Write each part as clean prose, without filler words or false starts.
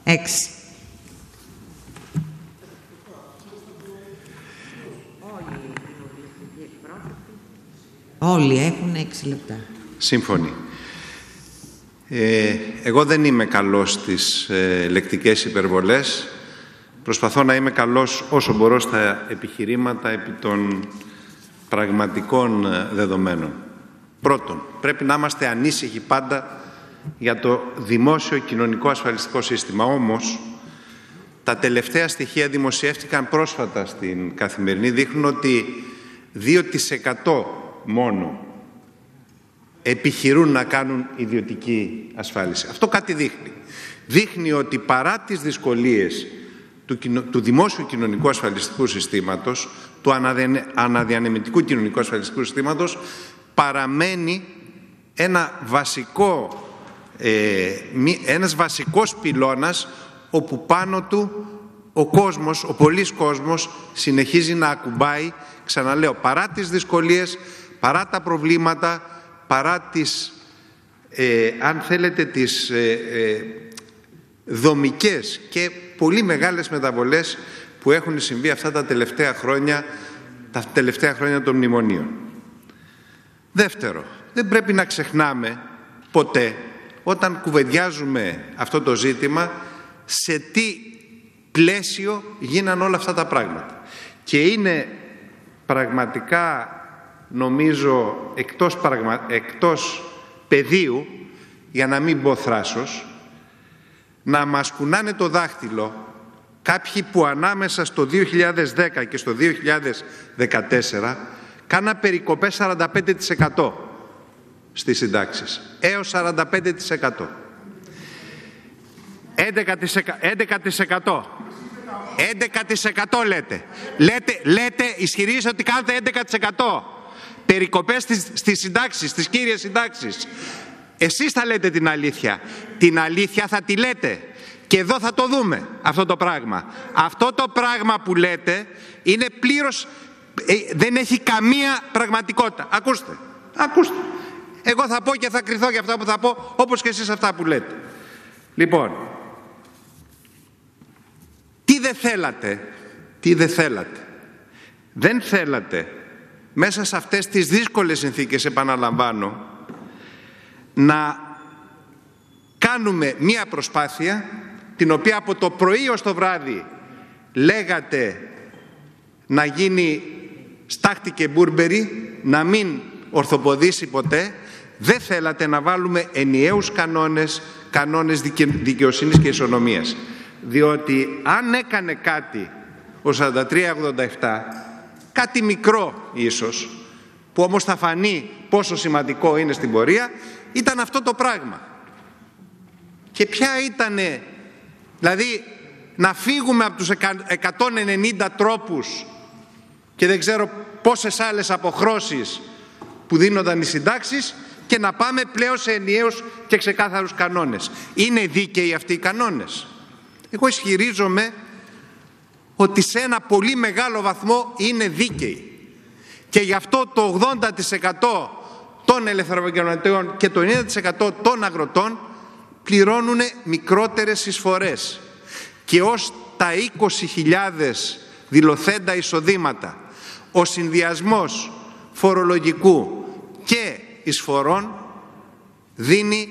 6. Όλοι έχουν 6 λεπτά. Σύμφωνοι. Εγώ δεν είμαι καλός στις λεκτικές υπερβολές. Προσπαθώ να είμαι καλός όσο μπορώ στα επιχειρήματα επί των πραγματικών δεδομένων. Πρώτον, πρέπει να είμαστε ανήσυχοι πάντα για το δημόσιο κοινωνικό ασφαλιστικό σύστημα. Όμως, τα τελευταία στοιχεία δημοσιεύτηκαν πρόσφατα στην Καθημερινή, δείχνουν ότι 2% μόνο επιχειρούν να κάνουν ιδιωτική ασφάλιση. Αυτό κάτι δείχνει. Δείχνει ότι παρά τις δυσκολίες του δημόσιου κοινωνικού ασφαλιστικού συστήματος, του αναδιανεμητικού κοινωνικού ασφαλιστικού συστήματος, παραμένει ένας βασικός πυλώνας όπου πάνω του ο κόσμος, ο πολύς κόσμος συνεχίζει να ακουμπάει, ξαναλέω, παρά τις δυσκολίες, παρά τα προβλήματα, παρά τις, αν θέλετε, τις δομικές και πολύ μεγάλες μεταβολές που έχουν συμβεί αυτά τα τελευταία χρόνια των μνημονίων. Δεύτερο, δεν πρέπει να ξεχνάμε ποτέ, όταν κουβεντιάζουμε αυτό το ζήτημα, σε τι πλαίσιο γίναν όλα αυτά τα πράγματα. Και είναι πραγματικά, νομίζω, εκτός πεδίου, για να μην πω θράσος, να μας κουνάνε το δάχτυλο κάποιοι που ανάμεσα στο 2010 και στο 2014 κάναν περικοπές 45% στις συντάξεις, έως 45%. 11% λέτε, ισχυρίζετε ότι κάνετε 11% περικοπές στις συντάξεις, στις κύριες συντάξεις. Εσείς θα λέτε την αλήθεια. Την αλήθεια θα τη λέτε. Και εδώ θα το δούμε αυτό το πράγμα. Αυτό το πράγμα που λέτε είναι πλήρως, δεν έχει καμία πραγματικότητα. Ακούστε. Εγώ θα πω και θα κριθώ για αυτά που θα πω, όπως και εσείς αυτά που λέτε. Λοιπόν, τι δεν θέλατε. Δεν θέλατε μέσα σε αυτές τις δύσκολες συνθήκες, επαναλαμβάνω, να κάνουμε μία προσπάθεια την οποία από το πρωί ως το βράδυ λέγατε να γίνει στάχτη και μπούρμπερι, να μην ορθοποδήσει ποτέ. Δεν θέλατε να βάλουμε ενιαίους κανόνες δικαιοσύνης και ισονομίας. Διότι αν έκανε κάτι ο 4387, κάτι μικρό ίσως, που όμως θα φανεί πόσο σημαντικό είναι στην πορεία, ήταν αυτό το πράγμα. Και ποια ήτανε, δηλαδή να φύγουμε από τους 190 τρόπους και δεν ξέρω πόσες άλλες αποχρώσεις που δίνονταν οι συντάξεις και να πάμε πλέον σε ενιαίους και ξεκάθαρους κανόνες. Είναι δίκαιοι αυτοί οι κανόνες? Εγώ ισχυρίζομαι ότι σε ένα πολύ μεγάλο βαθμό είναι δίκαιοι. Και γι' αυτό το 80% των ελευθεροεπαγγελματιών και το 90% των αγροτών πληρώνουν μικρότερες εισφορές. Και ως τα 20.000 δηλωθέντα εισοδήματα, ο συνδυασμός φορολογικού και εισφορών δίνει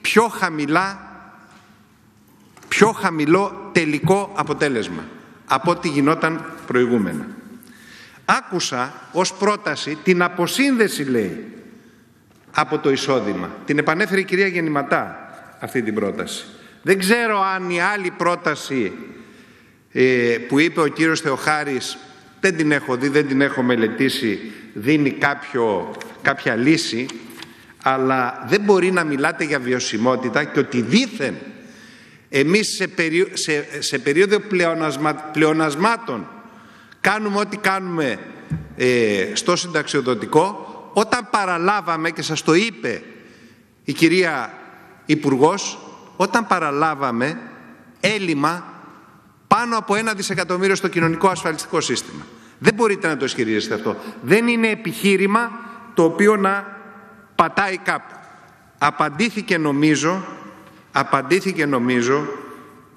πιο χαμηλό τελικό αποτέλεσμα από ό,τι γινόταν προηγούμενα. Άκουσα ως πρόταση την αποσύνδεση, λέει, από το εισόδημα. Την επανέφερε η κυρία Γεννηματά αυτή την πρόταση. Δεν ξέρω αν η άλλη πρόταση που είπε ο κύριος Θεοχάρης, δεν την έχω δει, δεν την έχω μελετήσει, δίνει κάποια λύση, αλλά δεν μπορεί να μιλάτε για βιωσιμότητα και ότι δήθεν εμείς σε περίοδο πλεονασμάτων κάνουμε ό,τι κάνουμε στο συνταξιοδοτικό, όταν παραλάβαμε, και σας το είπε η κυρία Υπουργός, όταν παραλάβαμε έλλειμμα πάνω από 1 δισεκατομμύριο στο κοινωνικό ασφαλιστικό σύστημα. Δεν μπορείτε να το ισχυρίζεστε αυτό. Δεν είναι επιχείρημα το οποίο να πατάει κάπου. Απαντήθηκε νομίζω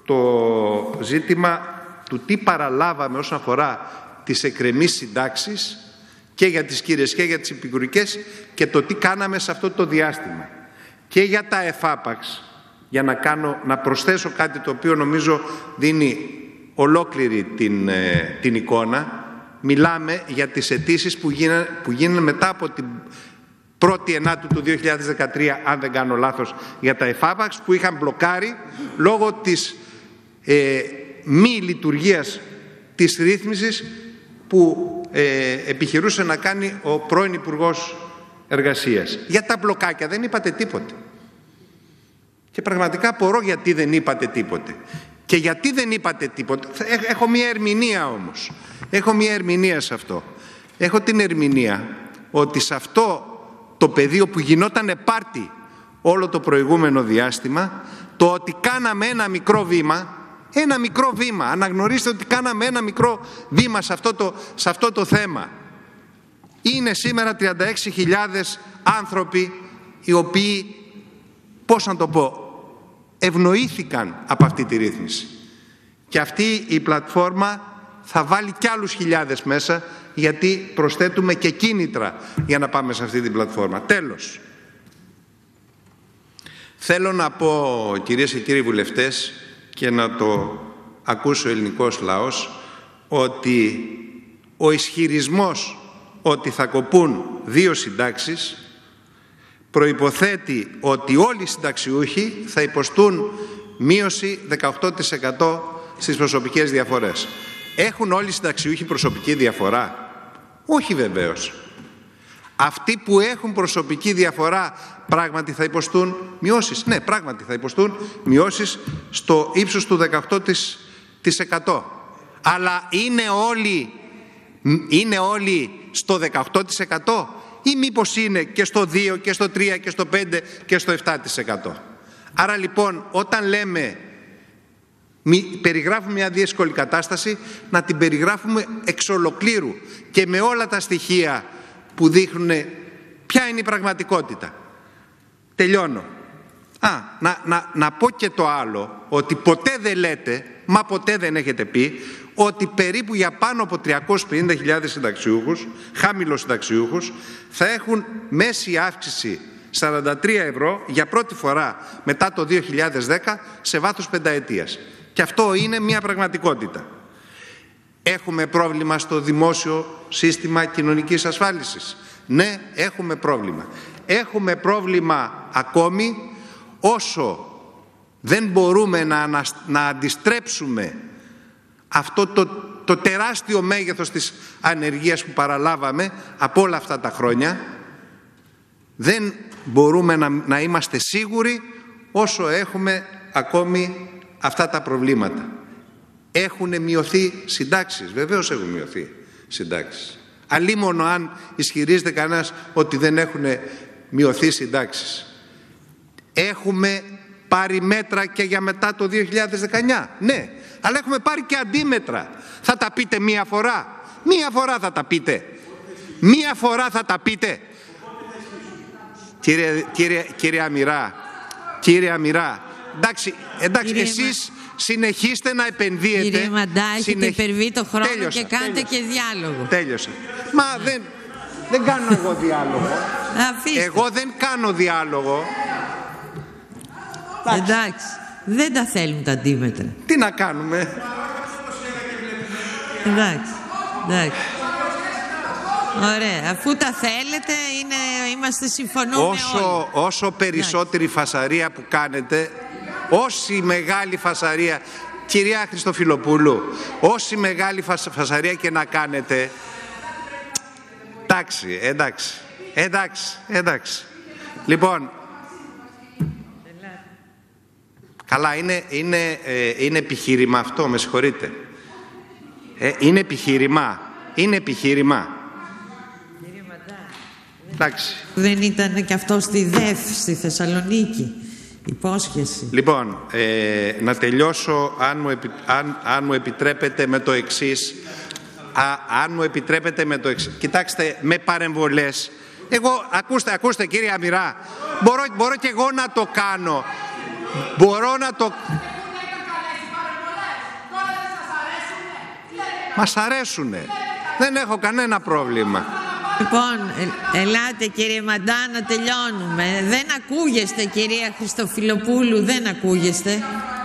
το ζήτημα του τι παραλάβαμε όσον αφορά τις εκκρεμείς συντάξεις και για τις κύριες και για τις επικουρικές και το τι κάναμε σε αυτό το διάστημα. Και για τα εφάπαξ, για να προσθέσω κάτι το οποίο νομίζω δίνει ολόκληρη την εικόνα, μιλάμε για τις αιτήσεις που γίνανε μετά από την 1η Ενάτου του 2013, αν δεν κάνω λάθος, για τα εφάπαξ που είχαν μπλοκάρει λόγω της μη λειτουργίας της ρύθμισης που επιχειρούσε να κάνει ο πρώην Υπουργός Εργασίας. Για τα μπλοκάκια δεν είπατε τίποτε. Και πραγματικά απορώ γιατί δεν είπατε τίποτε. Και γιατί δεν είπατε τίποτε. Έχω μια ερμηνεία όμως. Έχω μια ερμηνεία σε αυτό. Έχω την ερμηνεία ότι σε αυτό το πεδίο που γινότανε πάρτι όλο το προηγούμενο διάστημα, το ότι κάναμε ένα μικρό βήμα, αναγνωρίστε ότι κάναμε ένα μικρό βήμα σε αυτό το θέμα. Είναι σήμερα 36.000 άνθρωποι οι οποίοι, πώς να το πω, ευνοήθηκαν από αυτή τη ρύθμιση. Και αυτή η πλατφόρμα θα βάλει κι άλλους χιλιάδες μέσα, γιατί προσθέτουμε και κίνητρα για να πάμε σε αυτή την πλατφόρμα. Τέλος. Θέλω να πω, κυρίες και κύριοι βουλευτές, και να το ακούσει ο ελληνικός λαός, ότι ο ισχυρισμός ότι θα κοπούν 2 συντάξεις προϋποθέτει ότι όλοι οι συνταξιούχοι θα υποστούν μείωση 18% στις προσωπικές διαφορές. Έχουν όλοι οι συνταξιούχοι προσωπική διαφορά? Όχι βεβαίως. Αυτοί που έχουν προσωπική διαφορά πράγματι θα υποστούν μειώσεις? Ναι, πράγματι θα υποστούν μειώσεις στο ύψος του 18%. Αλλά είναι όλοι στο 18% ή μήπως είναι και στο 2 και στο 3 και στο 5 και στο 7%? Άρα λοιπόν, όταν λέμε περιγράφουμε μια δύσκολη κατάσταση, να την περιγράφουμε εξ ολοκλήρου και με όλα τα στοιχεία που δείχνουν ποια είναι η πραγματικότητα. Τελειώνω. Να πω και το άλλο, ότι ποτέ δεν λέτε, μα ποτέ δεν έχετε πει, ότι περίπου για πάνω από 350.000 συνταξιούχους, χαμηλοσυνταξιούχους, θα έχουν μέση αύξηση 43 ευρώ για πρώτη φορά μετά το 2010 σε βάθος πενταετίας. Και αυτό είναι μια πραγματικότητα. Έχουμε πρόβλημα στο δημόσιο σύστημα κοινωνικής ασφάλισης. Ναι, έχουμε πρόβλημα. Έχουμε πρόβλημα ακόμη όσο δεν μπορούμε να αντιστρέψουμε αυτό το τεράστιο μέγεθος της ανεργίας που παραλάβαμε από όλα αυτά τα χρόνια. Δεν μπορούμε να είμαστε σίγουροι όσο έχουμε ακόμη αυτά τα προβλήματα. Έχουν μειωθεί συντάξεις? Βεβαίως έχουν μειωθεί συντάξεις. Αλίμονο αν ισχυρίζεται κανένας ότι δεν έχουν μειωθεί συντάξεις. Έχουμε πάρει μέτρα και για μετά το 2019. Ναι, αλλά έχουμε πάρει και αντίμετρα. Θα τα πείτε μία φορά? Μία φορά θα τα πείτε? Μία φορά θα τα πείτε? Κύριε Αμυρά, εντάξει, εσείς συνεχίστε να επενδύετε. Κύριε Μαντά, έχετε υπερβεί το χρόνο. Τέλειωσα, και κάντε και διάλογο. Τέλειωσα. Μα δεν κάνω εγώ διάλογο. Εγώ δεν κάνω διάλογο. Εντάξει, δεν τα θέλουν τα αντίμετρα. Τι να κάνουμε? Εντάξει. Ωραία, αφού τα θέλετε, είμαστε συμφωνούμε όλοι. Όσο περισσότερη φασαρία που κάνετε, όση μεγάλη φασαρία, κυρία Χριστοφιλοπούλου, όση μεγάλη φασαρία και να κάνετε, εντάξει. Λοιπόν, καλά, είναι επιχείρημα αυτό, με συγχωρείτε. Είναι επιχείρημα. Εντάξει. Δεν ήταν και αυτό στη ΔΕΘ στη Θεσσαλονίκη? Υπόσχεση. Λοιπόν, να τελειώσω, αν μου επιτρέπετε, με το εξής. Κοιτάξτε, με παρεμβολές. Εγώ, ακούστε κύριε Αμυρά, μπορώ και εγώ να το κάνω. Μας αρέσουνε. Δεν έχω κανένα πρόβλημα. Λοιπόν, ελάτε κύριε Μαντά να τελειώνουμε. Δεν ακούγεστε κυρία Χριστοφιλοπούλου, δεν ακούγεστε.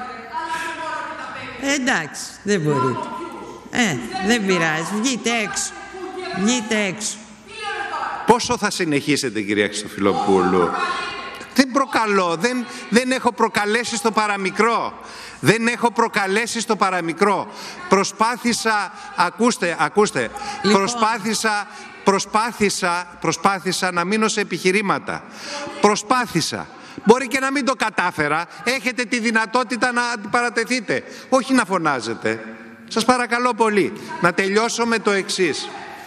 Εντάξει, δεν μπορείτε. Δεν πειράζει, βγείτε έξω. Βγείτε έξω. Πόσο θα συνεχίσετε κυρία Χριστοφιλοπούλου? Δεν προκαλώ, δεν έχω προκαλέσει στο παραμικρό. Δεν έχω προκαλέσει στο παραμικρό. Προσπάθησα, ακούστε, λοιπόν. Προσπάθησα να μείνω σε επιχειρήματα. Προσπάθησα. Μπορεί και να μην το κατάφερα. Έχετε τη δυνατότητα να αντιπαρατεθείτε. Όχι να φωνάζετε. Σας παρακαλώ πολύ. Να τελειώσω με το εξής.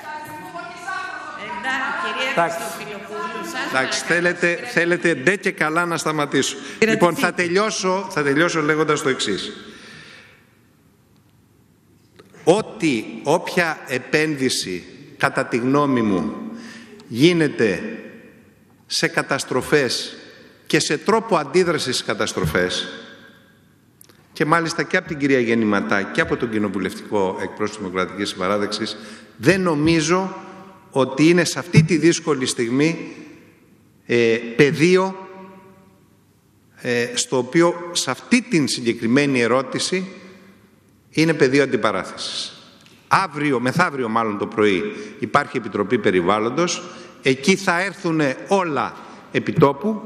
Εντάξει, θέλετε ντε και καλά να σταματήσω. Λοιπόν, θα τελειώσω λέγοντας το εξής. Όποια επένδυση, κατά τη γνώμη μου, γίνεται σε καταστροφές και σε τρόπο αντίδρασης στις καταστροφές, και μάλιστα και από την κυρία Γεννηματά και από τον κοινοβουλευτικό εκπρόσωπο της Δημοκρατικής Συμπαράταξης, δεν νομίζω ότι είναι σε αυτή τη δύσκολη στιγμή πεδίο στο οποίο σε αυτή την συγκεκριμένη ερώτηση είναι πεδίο αντιπαράθεσης. Μεθαύριο μάλλον το πρωί υπάρχει Επιτροπή Περιβάλλοντος, εκεί θα έρθουν όλα επιτόπου.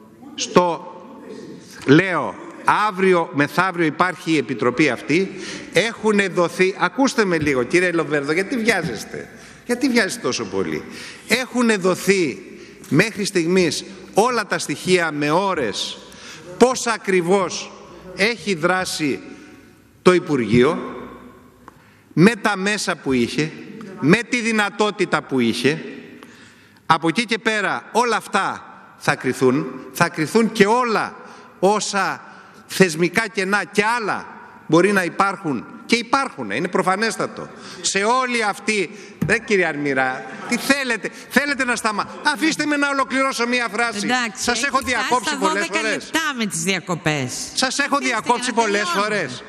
Λέω, μεθαύριο υπάρχει η Επιτροπή αυτή, έχουν δοθεί, ακούστε με λίγο κύριε Λοβέρδο, γιατί βιάζεστε τόσο πολύ. Έχουν δοθεί μέχρι στιγμής όλα τα στοιχεία με ώρες, πώς ακριβώς έχει δράσει το Υπουργείο, με τα μέσα που είχε, με τη δυνατότητα που είχε. Από εκεί και πέρα όλα αυτά θα κριθούν και όλα όσα θεσμικά κενά και άλλα μπορεί να υπάρχουν, και υπάρχουν, είναι προφανέστατο. Σε όλη αυτή, κύριε Αρμυρά, τι θέλετε να αφήστε με να ολοκληρώσω μία φράση. Εντάξει, σας έχω διακόψει πολλές φορές. 12 λεπτά με τις διακοπές. Σας έχω διακόψει πολλές φορές.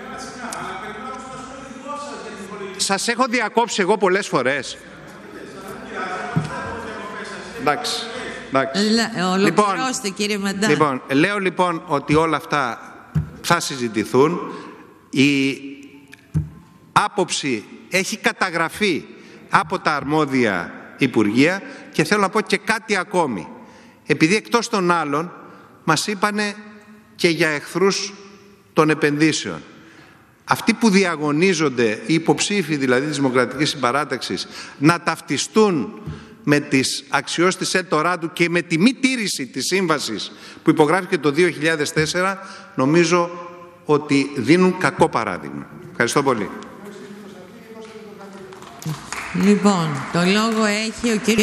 Σας έχω διακόψει εγώ πολλές φορές. Εντάξει. Ολοκληρώστε κύριε Μαντά. Λέω λοιπόν ότι όλα αυτά θα συζητηθούν. Η άποψη έχει καταγραφεί από τα αρμόδια Υπουργεία και θέλω να πω και κάτι ακόμη. Επειδή εκτός των άλλων μας είπανε και για εχθρούς των επενδύσεων. Αυτοί που διαγωνίζονται, οι υποψήφοι δηλαδή της Δημοκρατικής Συμπαράταξης, να ταυτιστούν με τις αξιώσεις της Ελτοράντου και με τη μη τήρηση της σύμβασης που υπογράφηκε το 2004, νομίζω ότι δίνουν κακό παράδειγμα. Ευχαριστώ πολύ. Λοιπόν, το λόγο έχει ο κύριος